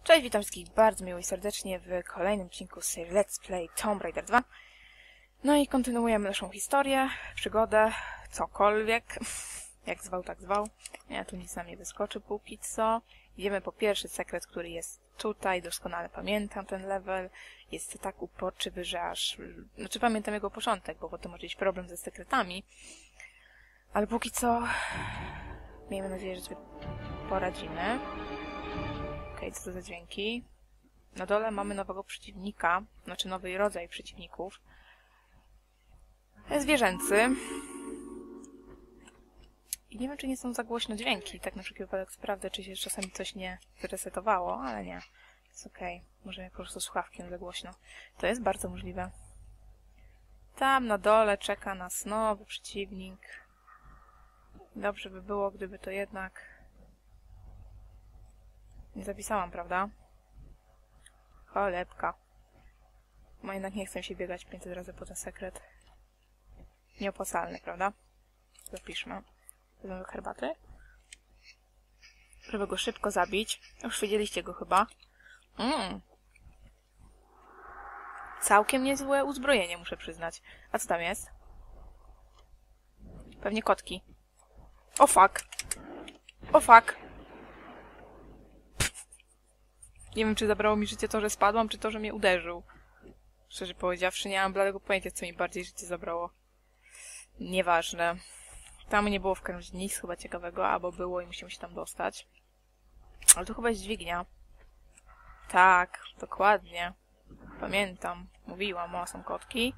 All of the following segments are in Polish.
Cześć, witam wszystkich bardzo miło i serdecznie w kolejnym odcinku z serii Let's Play Tomb Raider 2. No i kontynuujemy naszą historię, przygodę, cokolwiek. Jak zwał, tak zwał. Nie, tu nic nam nie wyskoczy póki co. Idziemy po pierwszy sekret, który jest tutaj. Doskonale pamiętam ten level. Jest tak uporczywy, że aż... Znaczy pamiętam jego początek, bo potem może być problem ze sekretami. Ale póki co... Miejmy nadzieję, że sobie poradzimy. Okej, co to za dźwięki? Na dole mamy nowego przeciwnika, znaczy nowy rodzaj przeciwników. Zwierzęcy. I nie wiem, czy nie są za głośno dźwięki. Tak na wszelki wypadek sprawdzę, czy się czasami coś nie zresetowało, ale nie. Jest okej. Może po prostu słuchawki za głośno. To jest bardzo możliwe. Tam na dole czeka nas nowy przeciwnik. Dobrze by było, gdyby to jednak... Nie zapisałam, prawda? Cholebka. Bo jednak nie chcę się biegać 500 razy po ten sekret. Nieopłacalny, prawda? Zapiszmy. Wezmę herbaty. Żeby go szybko zabić. Już widzieliście go chyba. Całkiem niezłe uzbrojenie, muszę przyznać. A co tam jest? Pewnie kotki. O fuck! O fuck! Nie wiem, czy zabrało mi życie to, że spadłam, czy to, że mnie uderzył. Szczerze powiedziawszy, nie mam bladego pojęcia, co mi bardziej życie zabrało. Nieważne. Tam nie było w każdym razie nic chyba ciekawego, albo było i musimy się tam dostać. Ale tu chyba jest dźwignia. Tak, dokładnie. Pamiętam. Mówiłam, o, są kotki.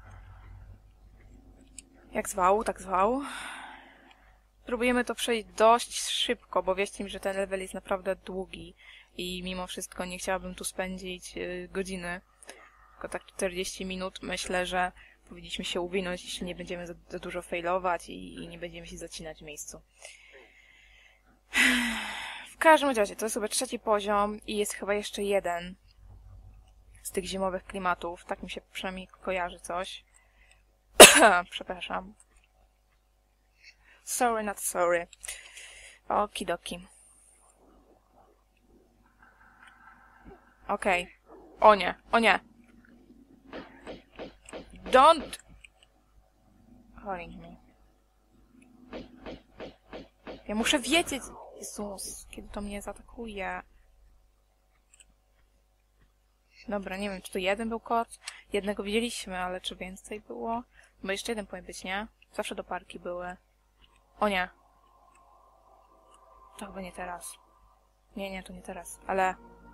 Jak zwał, tak zwał. Próbujemy to przejść dość szybko, bo wierzcie mi, że ten level jest naprawdę długi. I mimo wszystko nie chciałabym tu spędzić godziny. Tylko tak 40 minut. Myślę, że powinniśmy się uwinąć, jeśli nie będziemy za dużo failować i nie będziemy się zacinać w miejscu. W każdym razie, to jest chyba 3. poziom i jest chyba jeszcze jeden z tych zimowych klimatów. Tak mi się przynajmniej kojarzy coś. Przepraszam. Sorry, not sorry. Okidoki. Okej. O nie, o nie. Don't calling me. Ja muszę wiedzieć... Jezus, kiedy to mnie zaatakuje. Dobra, nie wiem, czy to jeden był kot. Jednego widzieliśmy, ale czy więcej było? Bo jeszcze jeden powinien być, nie? Zawsze do parki były. O nie. To chyba nie teraz. Nie, to nie teraz, ale...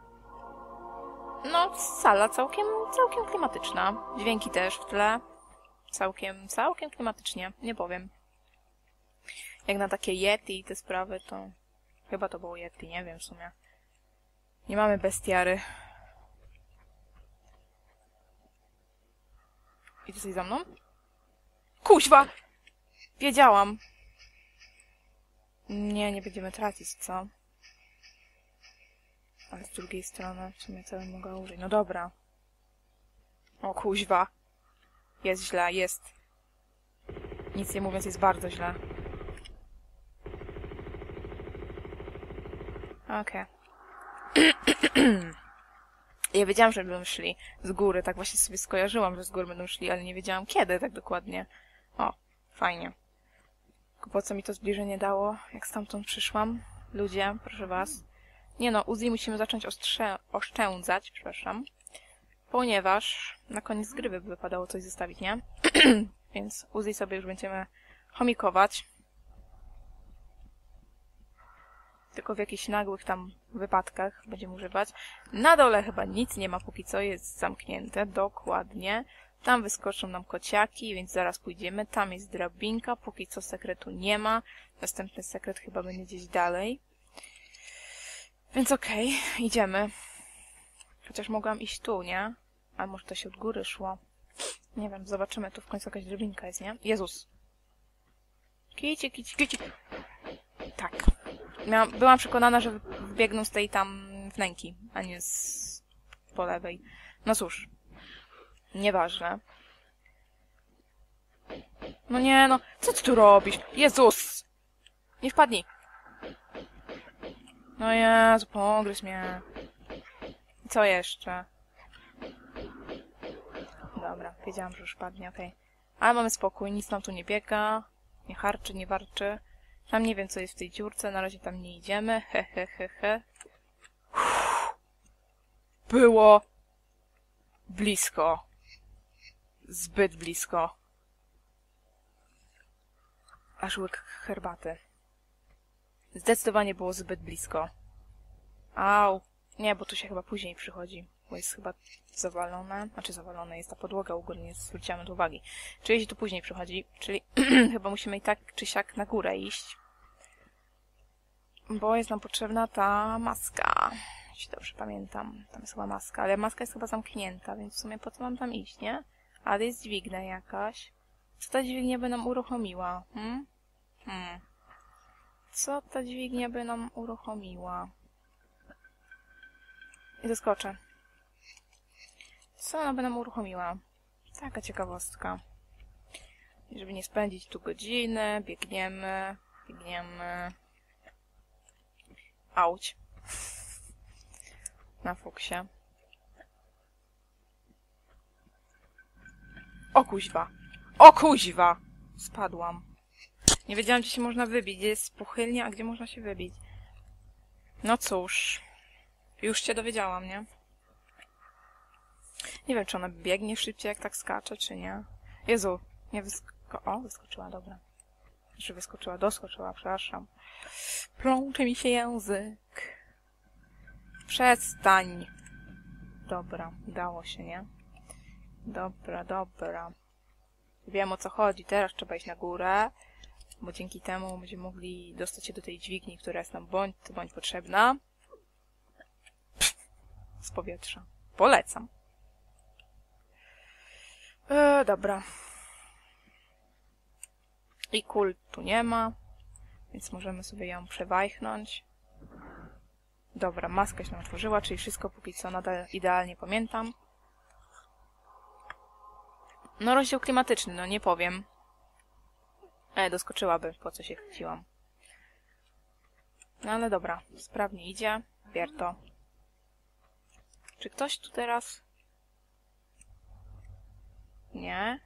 No, sala całkiem klimatyczna. Dźwięki też w tle. Całkiem klimatycznie, nie powiem. Jak na takie Yeti i te sprawy, to... Chyba to było Yeti, nie wiem w sumie. Nie mamy bestiary. Idzie coś za mną? Kuźwa! Wiedziałam! Nie będziemy tracić, co? Ale z drugiej strony, w sumie co bym mogła użyć? No dobra. O kuźwa. Jest źle, jest. Nic nie mówiąc, jest bardzo źle. Okej. Ja wiedziałam, że będą szli z góry. Tak właśnie sobie skojarzyłam, że z góry będą szli, ale nie wiedziałam kiedy tak dokładnie. O, fajnie. Tylko po co mi to zbliżenie dało, jak stamtąd przyszłam? Ludzie, proszę was. Nie no, Uzi musimy zacząć oszczędzać, przepraszam. Ponieważ na koniec gry by wypadało coś zostawić, nie? Więc Uzi sobie już będziemy chomikować. Tylko w jakichś nagłych tam wypadkach będziemy używać. Na dole chyba nic nie ma póki co, jest zamknięte, dokładnie. Tam wyskoczą nam kociaki, więc zaraz pójdziemy. Tam jest drabinka, póki co sekretu nie ma. Następny sekret chyba będzie gdzieś dalej. Więc okej, idziemy. Chociaż mogłam iść tu, nie? Ale może to się od góry szło. Nie wiem, zobaczymy. Tu w końcu jakaś drabinka jest, nie? Jezus! Kici. Tak. Byłam przekonana, że wybiegną z tej tam wnęki, a nie po lewej. No cóż. Nieważne. No nie, no. Co ty tu robisz? Jezus! Nie wpadnij. No Jezu, pogryź mnie. Co jeszcze? Dobra, wiedziałam, że już padnie, okej. Ale mamy spokój, nic nam tu nie biega. Nie harczy, nie warczy. Tam nie wiem, co jest w tej dziurce, na razie tam nie idziemy. He. Było blisko. Zbyt blisko. Aż łyk herbaty. Zdecydowanie było zbyt blisko. Au. Nie, bo tu się chyba później przychodzi. Bo jest chyba zawalone. Znaczy zawalone jest ta podłoga u góry, nie zwróciłam na to uwagi. Czyli się tu później przychodzi. Czyli chyba musimy i tak czy siak na górę iść. Bo jest nam potrzebna ta maska. Jeśli dobrze pamiętam. Tam jest chyba maska. Ale maska jest chyba zamknięta, więc w sumie po co mam tam iść, nie? Ale jest dźwignia jakaś. Co ta dźwignia by nam uruchomiła? Co ta dźwignia by nam uruchomiła? I doskoczę. Co ona by nam uruchomiła? Taka ciekawostka. I żeby nie spędzić tu godziny, biegniemy. Auć. Na fuksie. O kuźwa! O kuźwa! Spadłam. Nie wiedziałam, gdzie się można wybić. Gdzie jest pochylnia, a gdzie można się wybić. No cóż. Już się dowiedziałam, nie? Nie wiem, czy ona biegnie szybciej, jak tak skacze, czy nie. Jezu, nie wyskoczyła, dobra. Znaczy doskoczyła, przepraszam. Plącze mi się język. Przestań. Dobra, udało się, nie? Dobra. Wiem, o co chodzi. Teraz trzeba iść na górę, bo dzięki temu będziemy mogli dostać się do tej dźwigni, która jest nam bądź potrzebna. Z powietrza. Polecam. Dobra. I kul tu nie ma, więc możemy sobie ją przewajchnąć. Dobra, maska się nam otworzyła, czyli wszystko póki co nadal idealnie pamiętam. No rozdział klimatyczny, no nie powiem. Doskoczyłaby, po co się chwyciłam. No ale dobra, sprawnie idzie. Wierto. Czy ktoś tu teraz... Nie?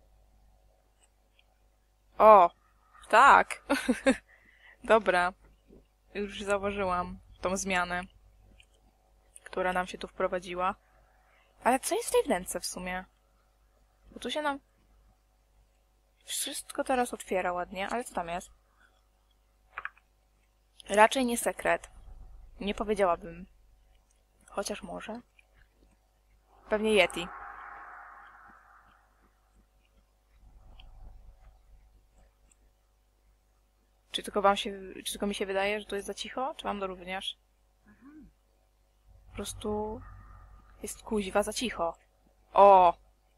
O! Tak! Dobra. Już zauważyłam tą zmianę, która nam się tu wprowadziła. Ale co jest w tej wnęce w sumie? Bo tu się nam... Wszystko teraz otwiera ładnie, ale co tam jest? Raczej nie sekret. Nie powiedziałabym. Chociaż może. Pewnie Yeti. Czy tylko mi się wydaje, że to jest za cicho? Czy wam to również? Po prostu jest kuźwa za cicho. O!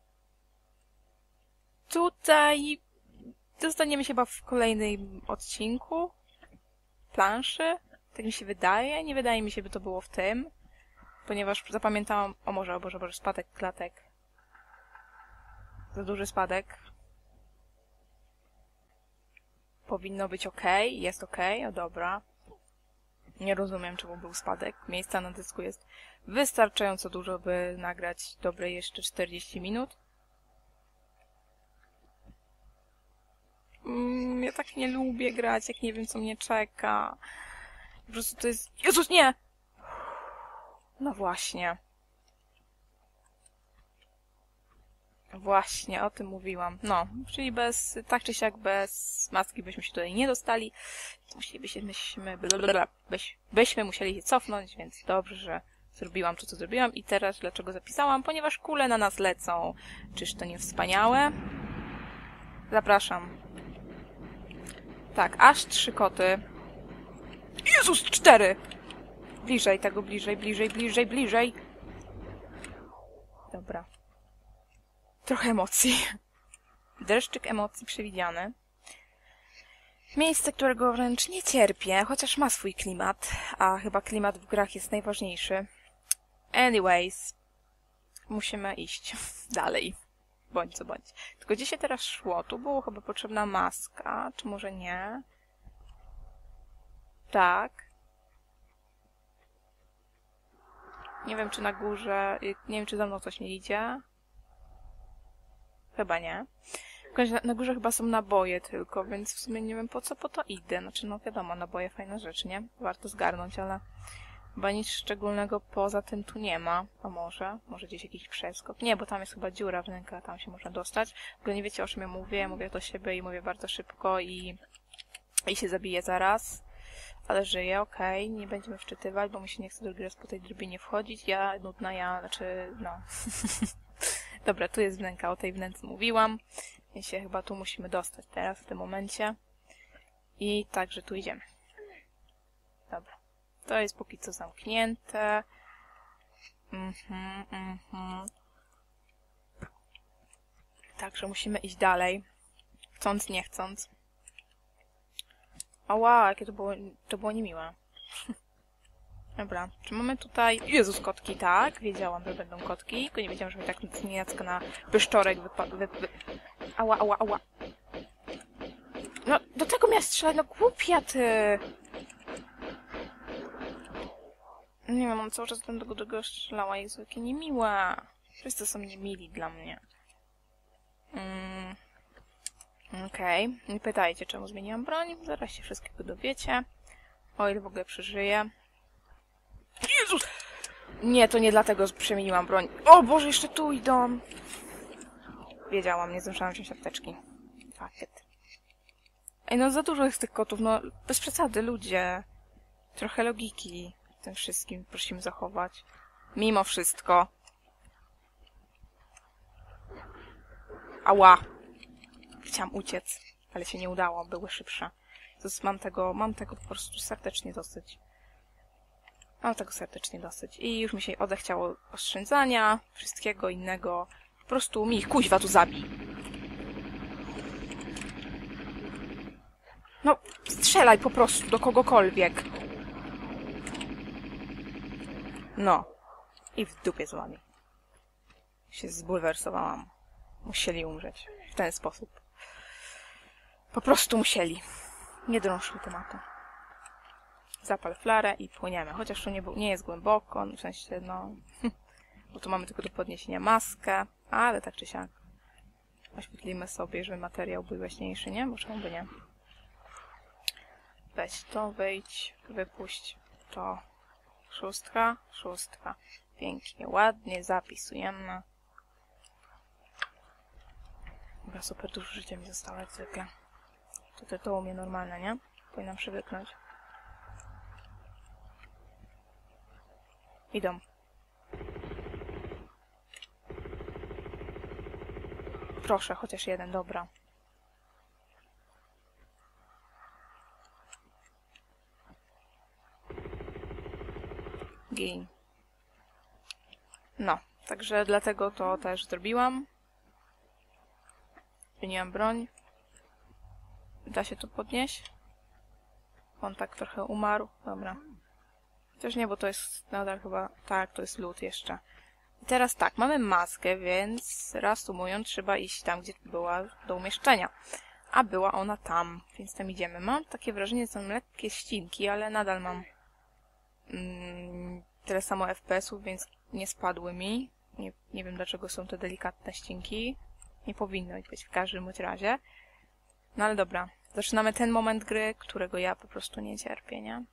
Tutaj dostaniemy się chyba w kolejnym odcinku planszy. Tak mi się wydaje. Nie wydaje mi się, by to było w tym. Ponieważ zapamiętałam... O Boże, spadek klatek. Za duży spadek. Powinno być ok. Jest ok. O dobra. Nie rozumiem, czemu był spadek. Miejsca na dysku jest wystarczająco dużo, by nagrać dobre jeszcze 40 minut. Ja tak nie lubię grać, jak nie wiem, co mnie czeka. Po prostu to jest... Jezus, nie! No właśnie. Właśnie, o tym mówiłam. No, czyli tak czy siak bez maski byśmy się tutaj nie dostali. Byśmy musieli się cofnąć, więc dobrze, że zrobiłam to, co zrobiłam. I teraz dlaczego zapisałam? Ponieważ kule na nas lecą. Czyż to nie wspaniałe? Zapraszam. Tak, aż 3 koty. Jezus, 4! Bliżej tego, bliżej. Dobra. Trochę emocji. Dreszczyk emocji przewidziany. Miejsce, którego wręcz nie cierpię, chociaż ma swój klimat, a chyba klimat w grach jest najważniejszy. Anyways, musimy iść dalej. Bądź co bądź. Tylko gdzie się teraz szło? Tu było chyba potrzebna maska, czy może nie? Tak. Nie wiem, czy na górze... Nie wiem, czy za mną coś nie idzie. Chyba nie. Na górze chyba są naboje tylko, więc w sumie nie wiem, po co po to idę. Znaczy, no wiadomo, naboje fajna rzecz, nie? Warto zgarnąć, ale chyba nic szczególnego poza tym tu nie ma. A może? Może gdzieś jakiś przeskok? Nie, bo tam jest chyba dziura wnęka, tam się można dostać. W ogóle nie wiecie, o czym ja mówię. Mówię do siebie i mówię bardzo szybko i się zabiję zaraz. Ale żyję, okej. Nie będziemy wczytywać, bo mi się nie chce drugi raz po tej drobinie wchodzić. Ja, nudna, znaczy, no. Dobra, tu jest wnęka, o tej wnęce mówiłam. Więc się chyba tu musimy dostać teraz, w tym momencie. I także tu idziemy. Dobra. To jest póki co zamknięte. Także musimy iść dalej. Chcąc, nie chcąc. Ała, jakie to było niemiłe. Dobra, czy mamy tutaj... Jezus, kotki, tak. Wiedziałam, że będą kotki, tylko nie wiedziałam, że mi tak niejacko na pyszczorek Ała, ała, ała. No, do tego miała strzelać, no głupia ty! Nie wiem, on cały czas do tego drugiego strzelała. Jezu, jakie niemiłe. Wszyscy są niemili dla mnie. Okej. Nie pytajcie, czemu zmieniłam broń. Zaraz się wszystkiego dowiecie. O ile w ogóle przeżyję. Jezus! Nie, to nie dlatego przemieniłam broń. O Boże, jeszcze tu idą! Wiedziałam, nie zdążyłam wziąć apteczki. Fuck it. Ej, no za dużo jest tych kotów, no bez przesady, ludzie. Trochę logiki w tym wszystkim prosimy zachować. Mimo wszystko. Ała! Chciałam uciec, ale się nie udało, były szybsze. Mam tego po prostu serdecznie dosyć. Mam tego serdecznie dosyć. I już mi się odechciało oszczędzania, wszystkiego innego. Po prostu mi ich kuźwa tu zabij. No, strzelaj po prostu do kogokolwiek. No. I w dupie z wami. Się zbulwersowałam. Musieli umrzeć. W ten sposób. Po prostu musieli. Nie drążmy tematu. Zapal flarę i płyniemy. Chociaż to nie jest głęboko, w sensie, no... Bo tu mamy tylko do podniesienia maskę, ale tak czy siak. Oświetlimy sobie, żeby materiał był jaśniejszy, nie? Bo czemu by nie? Weź to, wyjdź, wypuść to. Szóstka. Pięknie, ładnie, zapisujemy. Dobra, super, dużo życia mi zostało jak zwykle. To u mnie normalne, nie? Powinnam przywyknąć. Idą. Proszę, chociaż jeden, dobra. Gin. No, także dlatego to też zrobiłam. Zmieniłam broń. Da się to podnieść? On tak trochę umarł. Dobra. Chociaż nie, bo to jest nadal chyba... Tak, to jest lód jeszcze. I teraz tak, mamy maskę, więc reasumując, trzeba iść tam, gdzie była do umieszczenia. A była ona tam, więc tam idziemy. Mam takie wrażenie, że są lekkie ścinki, ale nadal mam tyle samo FPS-ów, więc nie spadły mi. Nie wiem, dlaczego są te delikatne ścinki. Nie powinno ich być w każdym razie. No ale dobra. Zaczynamy ten moment gry, którego ja po prostu nie cierpię, nie?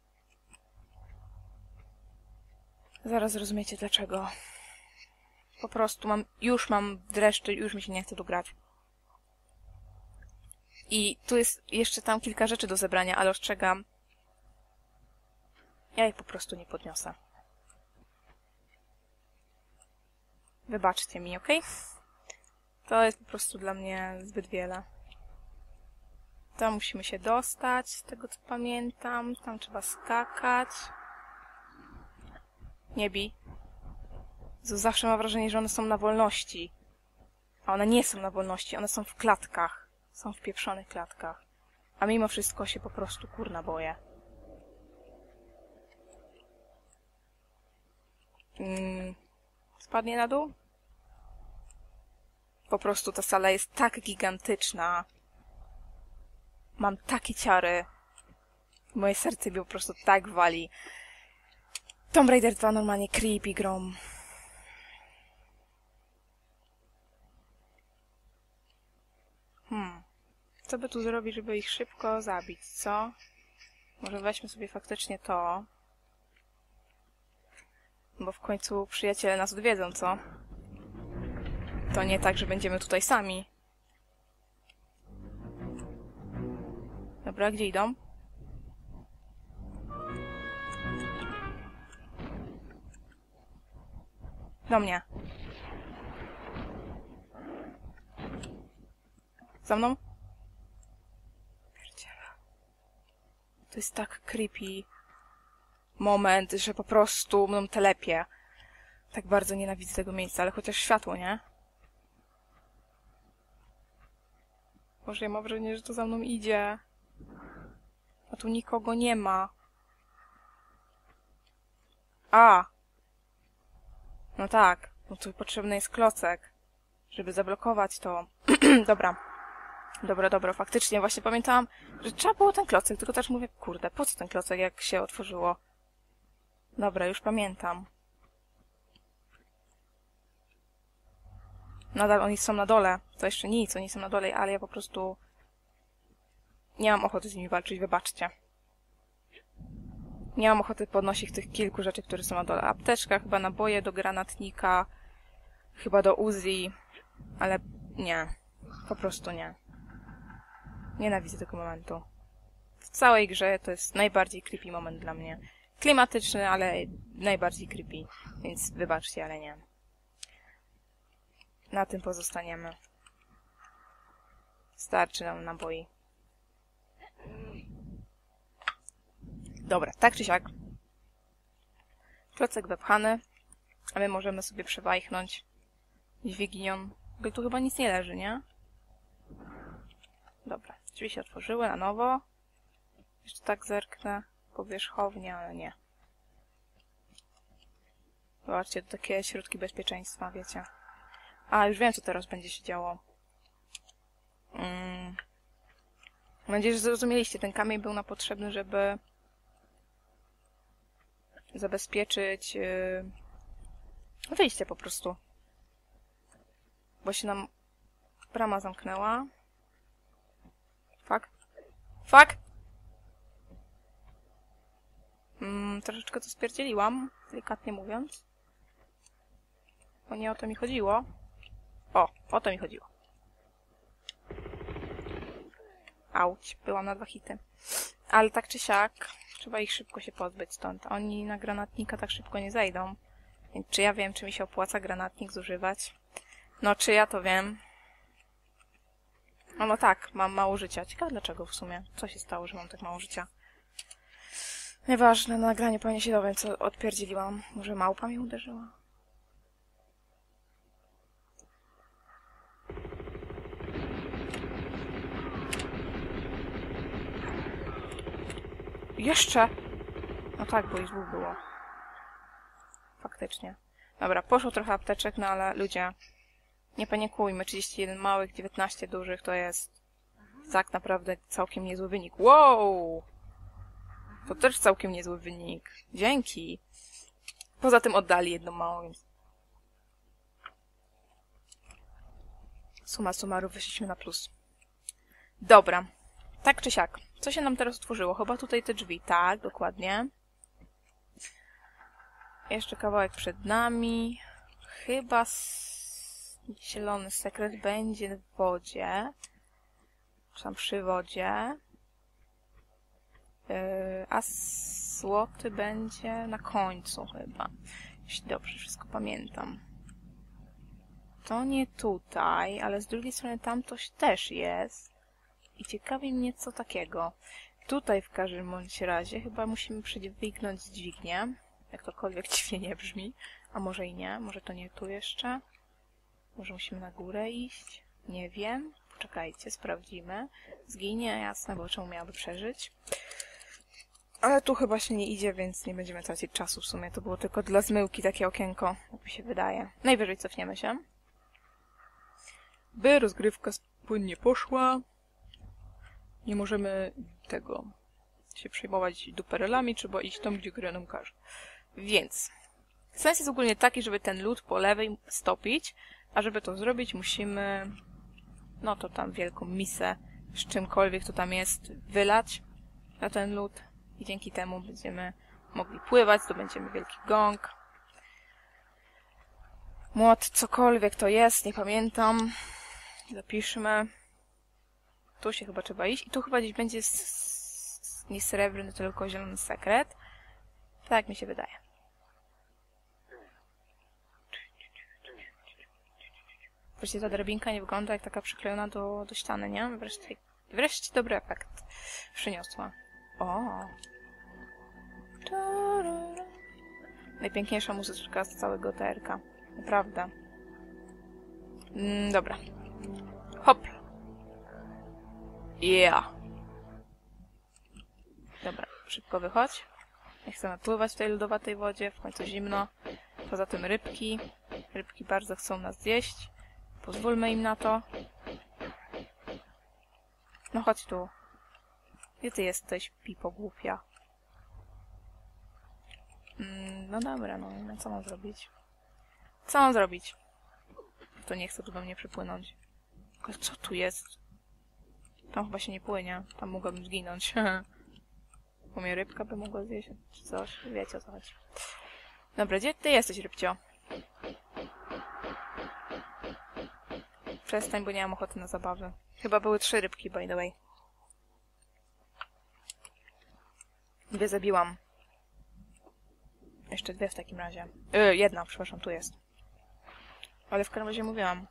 Zaraz zrozumiecie dlaczego. Po prostu już mam dreszcze, już mi się nie chce tu grać. I tu jest jeszcze tam kilka rzeczy do zebrania, ale ostrzegam. Ja ich po prostu nie podniosę. Wybaczcie mi, ok? To jest po prostu dla mnie zbyt wiele. Tam musimy się dostać, z tego co pamiętam. Tam trzeba skakać. Nie bij. Zawsze mam wrażenie, że one są na wolności. A one nie są na wolności, one są w klatkach. Są w pieprzonych klatkach. A mimo wszystko się po prostu kurna boję. Spadnie na dół? Po prostu ta sala jest tak gigantyczna. Mam takie ciary. Moje serce mi po prostu tak wali. Tomb Raider 2 normalnie creepy grom. Co by tu zrobić, żeby ich szybko zabić, co? Może weźmy sobie faktycznie to. Bo w końcu przyjaciele nas odwiedzą, co? To nie tak, że będziemy tutaj sami. Dobra, gdzie idą? Do mnie. Za mną? To jest tak creepy moment, że po prostu mną telepie. Tak bardzo nienawidzę tego miejsca, ale chociaż światło, nie? Boże, ja mam wrażenie, że to za mną idzie. A tu nikogo nie ma. A! No tak, no tu potrzebny jest klocek, żeby zablokować to. Dobra. Dobra, faktycznie właśnie pamiętałam, że trzeba było ten klocek, tylko też mówię, kurde, po co ten klocek, jak się otworzyło? Dobra, już pamiętam. Nadal oni są na dole, to jeszcze nic, oni są na dole, ale ja po prostu nie mam ochoty z nimi walczyć, wybaczcie. Nie mam ochoty podnosić tych kilku rzeczy, które są na dole. Apteczka, chyba naboje do granatnika, chyba do Uzi, ale nie, po prostu nie. Nienawidzę tego momentu. W całej grze to jest najbardziej creepy moment dla mnie. Klimatyczny, ale najbardziej creepy. Więc wybaczcie, ale nie. Na tym pozostaniemy. Starczy nam naboi. Dobra, tak czy siak. Klocek wepchany, a my możemy sobie przewajchnąć dźwignią. Bo tu chyba nic nie leży, nie? Dobra, drzwi się otworzyły na nowo. Jeszcze tak zerknę powierzchownie, ale nie. Zobaczcie, to takie środki bezpieczeństwa, wiecie. A, już wiem, co teraz będzie się działo. Mam nadzieję, że zrozumieliście. Ten kamień był nam potrzebny, żeby zabezpieczyć wyjście po prostu. Bo się nam brama zamknęła. Fuck! Troszeczkę to spierdzieliłam, delikatnie mówiąc. Bo nie o to mi chodziło. O to mi chodziło. Auć, byłam na 2 hity. Ale tak czy siak, trzeba ich szybko się pozbyć stąd. Oni na granatnika tak szybko nie zejdą. Więc czy ja wiem, czy mi się opłaca granatnik zużywać? No, czy ja to wiem. No tak, mam mało życia. Ciekawe dlaczego w sumie. Co się stało, że mam tak mało życia? Nieważne, na nagraniu pewnie się dowiem, co odpierdzieliłam. Może małpa mnie uderzyła? Jeszcze! No tak, bo i 2 było. Faktycznie. Dobra, poszło trochę apteczek, no ale ludzie, nie panikujmy. 31 małych, 19 dużych to jest tak naprawdę całkiem niezły wynik. Wow! To też całkiem niezły wynik. Dzięki. Poza tym oddali jedną małą, więc... Summa summarum wyszliśmy na plus. Dobra. Tak czy siak. Co się nam teraz otworzyło? Chyba tutaj te drzwi. Tak, dokładnie. Jeszcze kawałek przed nami. Chyba zielony sekret będzie w wodzie. Czy tam przy wodzie. A złoty będzie na końcu chyba. Jeśli dobrze wszystko pamiętam. To nie tutaj, ale z drugiej strony tam coś też jest. I ciekawi mnie co takiego. Tutaj w każdym bądź razie chyba musimy przydźwignąć dźwignię. Jak tokolwiek dziwnie nie brzmi. A może i nie. Może to nie tu jeszcze. Może musimy na górę iść. Nie wiem. Poczekajcie, sprawdzimy. Zginie, jasne, bo czemu miałaby przeżyć. Ale tu chyba się nie idzie, więc nie będziemy tracić czasu w sumie. To było tylko dla zmyłki takie okienko, jak mi się wydaje. Najwyżej cofniemy się. By rozgrywka płynnie poszła. Nie możemy tego się przejmować duperelami, trzeba iść tam, gdzie gra nam każe. Więc sens jest ogólnie taki, żeby ten lód po lewej stopić, a żeby to zrobić, musimy no to tam wielką misę z czymkolwiek to tam jest wylać na ten lód i dzięki temu będziemy mogli pływać, zdobędziemy wielki gong. Młot, cokolwiek to jest, nie pamiętam. Zapiszmy. Tu się chyba trzeba iść. I tu chyba gdzieś będzie nie srebrny, tylko zielony sekret. Tak mi się wydaje. Właściwie ta drabinka nie wygląda jak taka przyklejona do ściany, nie? Wreszcie dobry efekt przyniosła. O! Najpiękniejsza muzyczka z całego TRK. Naprawdę. Dobra. Hop! Yeah! Dobra, szybko wychodź. Nie chcę napływać w tej lodowatej wodzie, w końcu zimno. Poza tym rybki. Rybki bardzo chcą nas zjeść. Pozwólmy im na to. No chodź tu. Gdzie ty jesteś, pipo głupia? No dobra, no co mam zrobić? Co mam zrobić? To nie chce tu do mnie przypłynąć. Ale co tu jest? Tam chyba się nie płynie. Tam mogłabym zginąć. Bo mnie rybka by mogła zjeść, czy coś. Wiecie o co chodzi. Dobra, gdzie ty jesteś, rybcio? Przestań, bo nie mam ochoty na zabawy. Chyba były 3 rybki, by the way. 2 zabiłam. Jeszcze 2 w takim razie. 1, przepraszam, tu jest. Ale w każdym razie mówiłam.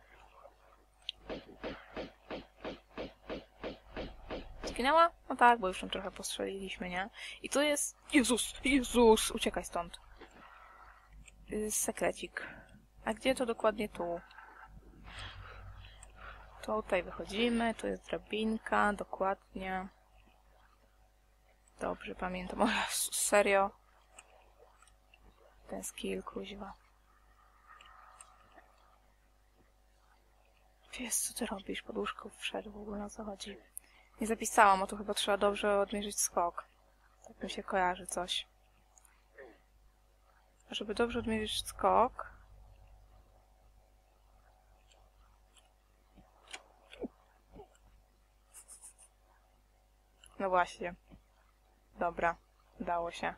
Zginęła? No tak, bo już tam trochę postrzeliliśmy, nie? I tu jest... Jezus! Uciekaj stąd. Sekrecik. A gdzie to dokładnie tu? Tutaj wychodzimy, tu jest drabinka, dokładnie. Dobrze, pamiętam. O Jezus, serio? Ten skill, kuźwa. Wiesz, co ty robisz? Pod łóżko wszedł, w ogóle o co chodzi. Nie zapisałam, o to chyba trzeba dobrze odmierzyć skok. Tak mi się kojarzy coś. A żeby dobrze odmierzyć skok... No właśnie. Dobra, udało się.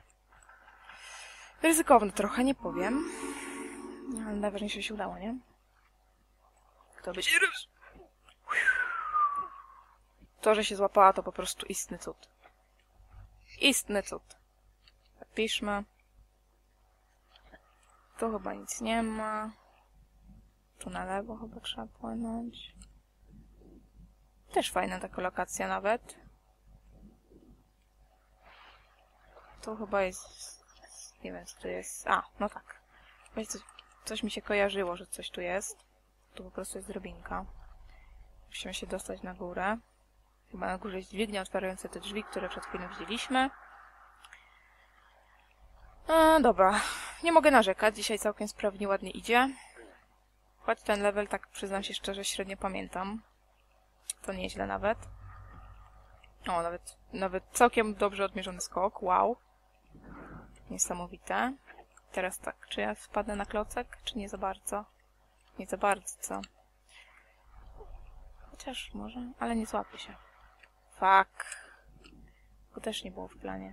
Ryzykowne trochę, nie powiem. Ale najważniejsze się udało, nie? Kto by się... To, że się złapała, to po prostu istny cud. Istny cud. Zapiszmy. Tu chyba nic nie ma. Tu na lewo chyba trzeba płynąć. Też fajna taka lokacja nawet. Tu chyba jest... Nie wiem, co tu jest. A, no tak. Coś mi się kojarzyło, że coś tu jest. Tu po prostu jest drabinka. Musimy się dostać na górę. Chyba na górze jest dźwignia otwierająca te drzwi, które przed chwilą widzieliśmy. Dobra. Nie mogę narzekać. Dzisiaj całkiem sprawnie, ładnie idzie. Choć ten level, tak przyznam się szczerze, średnio pamiętam. To nieźle nawet. O, nawet całkiem dobrze odmierzony skok. Wow. Niesamowite. Teraz tak, czy ja wpadnę na klocek, czy nie za bardzo? Nie za bardzo. Chociaż może, ale nie złapię się. Fuck. To też nie było w planie.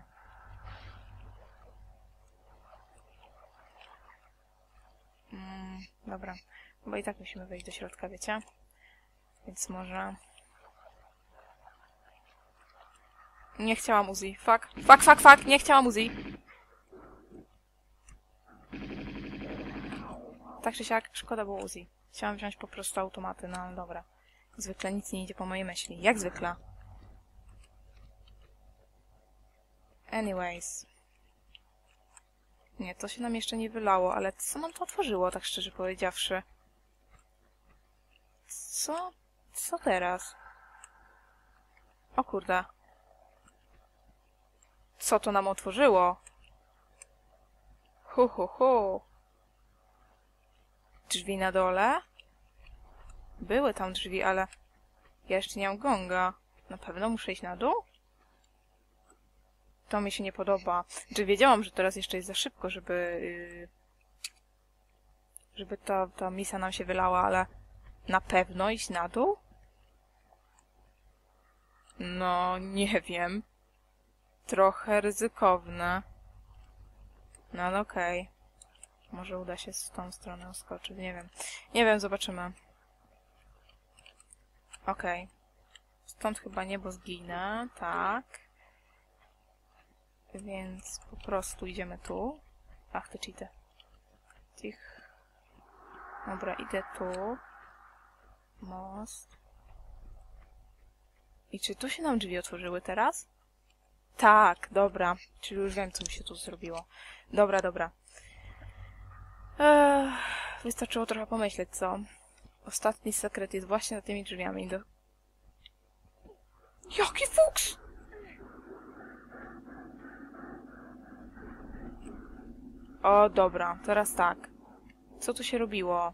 Dobra. Chyba i tak musimy wejść do środka, wiecie? Więc może... Nie chciałam Uzi. Fuck. Fuck. Nie chciałam Uzi. Tak czy siak, szkoda było Uzi. Chciałam wziąć po prostu automaty, no ale dobra. Zwykle nic nie idzie po mojej myśli. Jak zwykle. Anyways. Nie, to się nam jeszcze nie wylało, ale co nam to otworzyło, tak szczerze powiedziawszy? Co? Co teraz? O kurde. Co to nam otworzyło? Hu. Drzwi na dole? Były tam drzwi, ale ja jeszcze nie mam gonga. Na pewno muszę iść na dół? To mi się nie podoba. Znaczy wiedziałam, że teraz jeszcze jest za szybko, żeby ta misa nam się wylała, ale na pewno iść na dół? No, nie wiem. Trochę ryzykowne. No ale okej. Może uda się z tą stronę skoczyć, nie wiem. Nie wiem, zobaczymy. Okej. Stąd chyba nie, bo zginę. Tak. Więc po prostu idziemy tu. Ach, te cheaty. Dobra, idę tu. Most. I czy tu się nam drzwi otworzyły teraz? Tak, dobra. Czyli już wiem, co mi się tu zrobiło. Dobra, dobra. Wystarczyło trochę pomyśleć, co? Ostatni sekret jest właśnie za tymi drzwiami. Jaki fuks! O, dobra. Teraz tak. Co tu się robiło?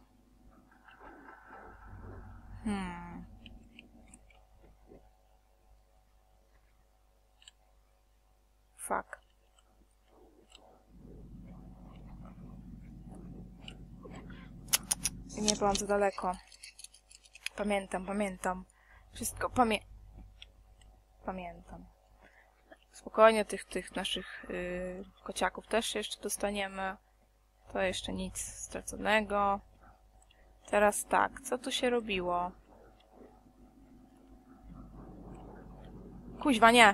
Fuck. Nie byłam za daleko. Pamiętam. Wszystko pamiętam. Spokojnie, tych naszych kociaków też się jeszcze dostaniemy. To jeszcze nic straconego. Teraz tak, co tu się robiło? Kuźwa, nie!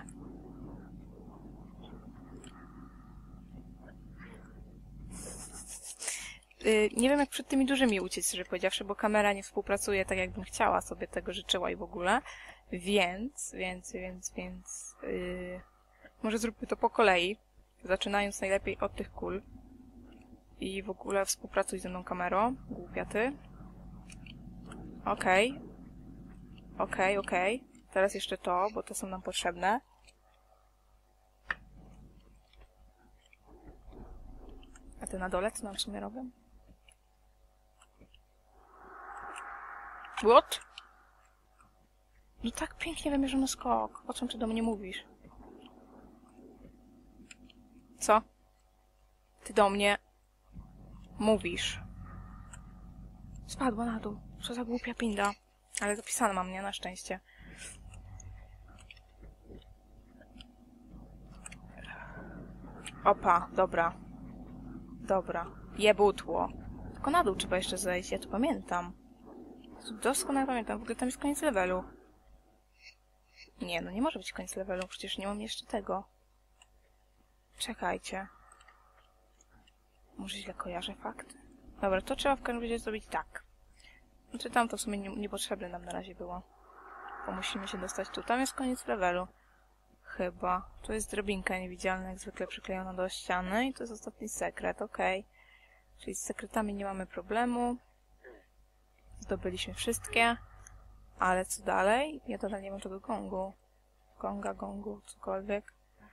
Nie wiem, jak przed tymi dużymi uciec, szczerze powiedziawszy, bo kamera nie współpracuje tak, jakbym chciała, sobie tego życzyła i w ogóle. Więc może zróbmy to po kolei, zaczynając najlepiej od tych kul. I w ogóle współpracuj ze mną, kamero. Głupia ty. Okej. Teraz jeszcze to, bo to są nam potrzebne. A te na dole, co nam w sumie robią? What? No tak pięknie wymierzony skok. O czym ty do mnie mówisz? Co? Ty do mnie mówisz. Spadła na dół. Co za głupia pinda. Ale zapisane mam, nie? Na szczęście. Opa, dobra. Jebutło. Tylko na dół trzeba jeszcze zejść, ja to pamiętam. Doskonale pamiętam. W ogóle tam jest koniec levelu. Nie, no nie może być koniec levelu. Przecież nie mam jeszcze tego. Czekajcie. Może źle kojarzę fakt? Dobra, to trzeba w każdym razie zrobić tak. Znaczy tam to w sumie niepotrzebne nam na razie było. Bo musimy się dostać tu. Tam jest koniec levelu. Chyba. Tu jest drabinka niewidzialna, jak zwykle przyklejona do ściany. I to jest ostatni sekret, okej. Czyli z sekretami nie mamy problemu. Zdobyliśmy wszystkie. Ale co dalej? Ja dalej nie mam tego gongu. Gongu, cokolwiek.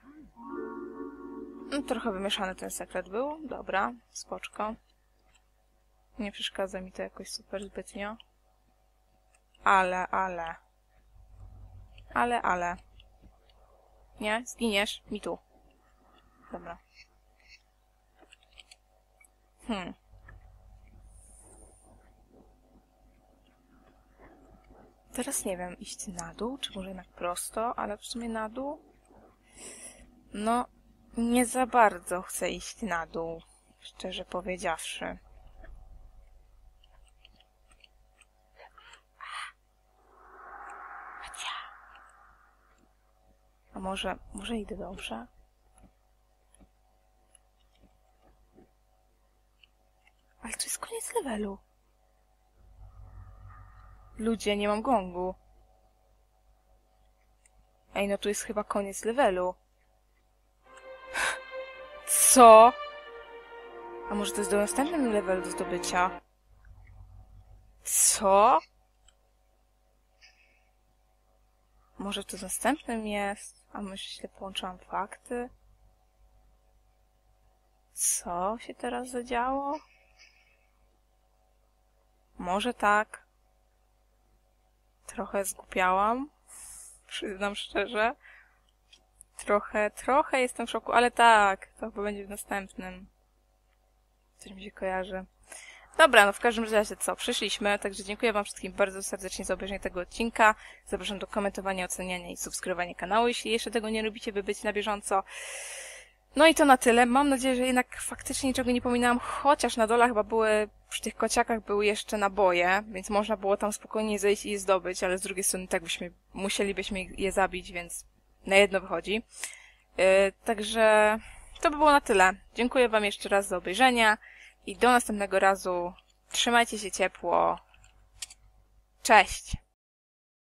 No, trochę wymieszany ten sekret był. Dobra, spoczko. Nie przeszkadza mi to jakoś super zbytnio. Ale. Nie? Zginiesz? Mi tu. Dobra. Teraz nie wiem, iść na dół, czy może jednak prosto, ale w sumie na dół? No, nie za bardzo chcę iść na dół, szczerze powiedziawszy. A może idę dobrze? Ale to jest koniec levelu. Ludzie, nie mam gongu. Ej, no tu jest chyba koniec levelu. Co? A może to jest do następnego levelu do zdobycia? Co? Może to z następnym jest? A może źle połączyłam fakty? Co się teraz zadziało? Może tak. Trochę zgłupiałam. Przyznam szczerze. Trochę jestem w szoku, ale tak, to chyba będzie w następnym. Coś mi się kojarzy. Dobra, no w każdym razie co, przyszliśmy, także dziękuję wam wszystkim bardzo serdecznie za obejrzenie tego odcinka. Zapraszam do komentowania, oceniania i subskrybowania kanału, jeśli jeszcze tego nie robicie, by być na bieżąco. No i to na tyle. Mam nadzieję, że jednak faktycznie niczego nie pominęłam, chociaż na dole chyba były, przy tych kociakach były jeszcze naboje, więc można było tam spokojnie zejść i je zdobyć, ale z drugiej strony tak musielibyśmy je zabić, więc na jedno wychodzi. Także to by było na tyle. Dziękuję wam jeszcze raz za obejrzenie i do następnego razu. Trzymajcie się ciepło. Cześć!